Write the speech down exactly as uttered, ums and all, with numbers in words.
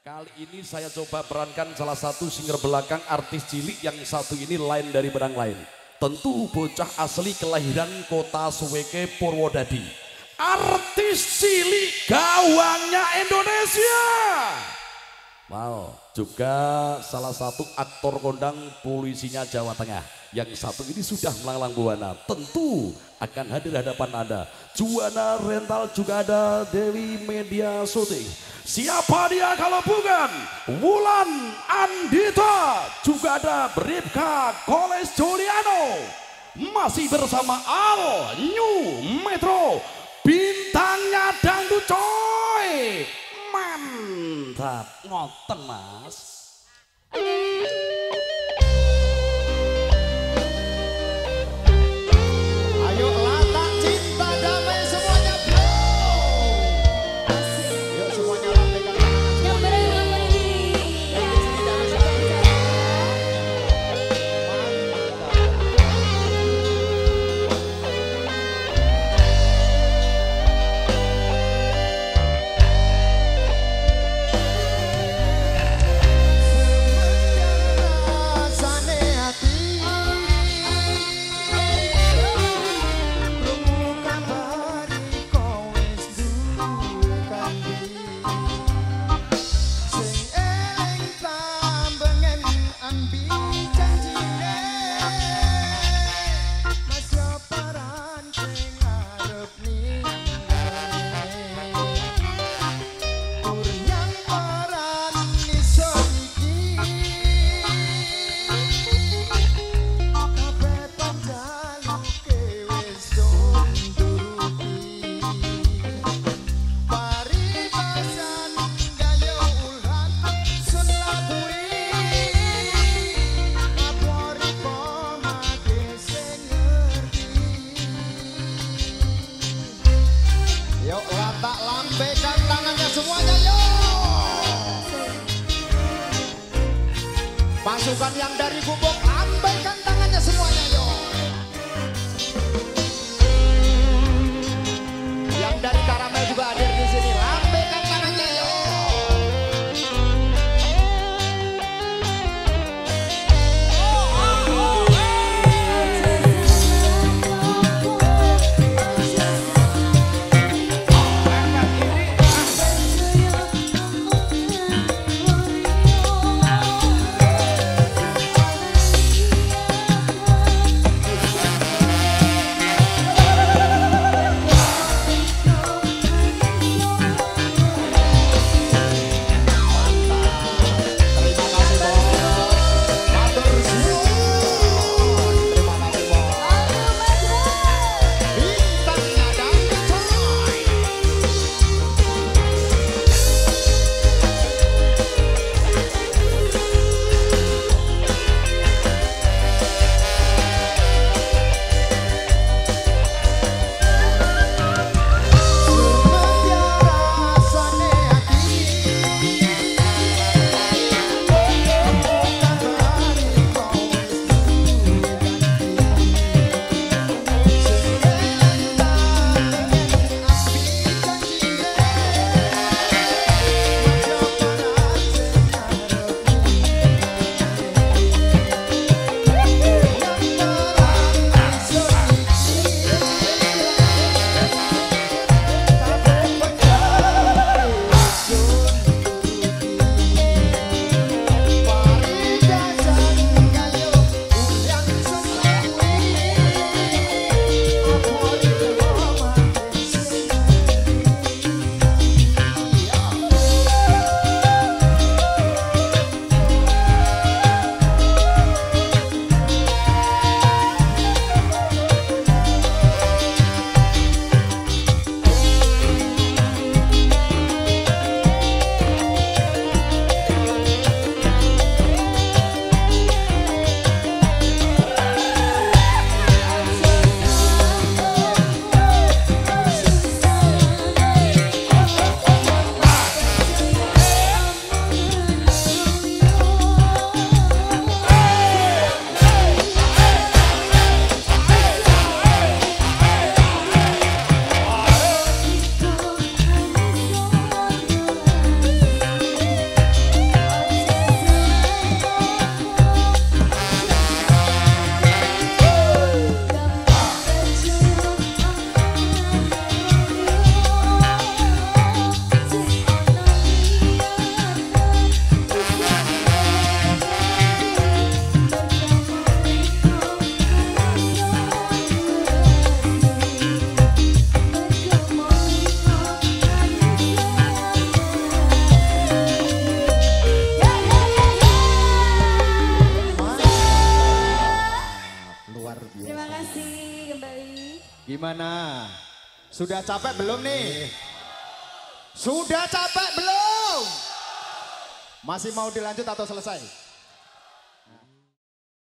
Kali ini saya coba perankan salah satu singer belakang artis cilik yang satu ini lain dari benang lain. Tentu bocah asli kelahiran kota Suweke Purwodadi. Artis cilik gawangnya Indonesia. Wow, juga salah satu aktor kondang polisinya Jawa Tengah. Yang satu ini sudah melanglang buana, tentu akan hadir hadapan Anda. Juwana Rental juga ada, Dewi Media Shooting. Siapa dia kalau bukan Wulan Andita, juga ada Bribka Koles Juliano. Masih bersama Al New Metro, bintangnya dangdut coy. Mantap, ngoten mas. Ayo Lata cinta damai semuanya bro. Yuk semuanya lambaikan tangan semuanya. Yang di sini damai semuanya. Lambaikan tangannya semuanya yuk. Pasukan yang dari Gubuk, lambaikan tangannya semuanya yuk. Yang dari Karamel juga hadir di sini, lambaikan tangannya yuk. kasih kembali. Gimana? Sudah capek belum nih? Sudah capek belum? Masih mau dilanjut atau selesai?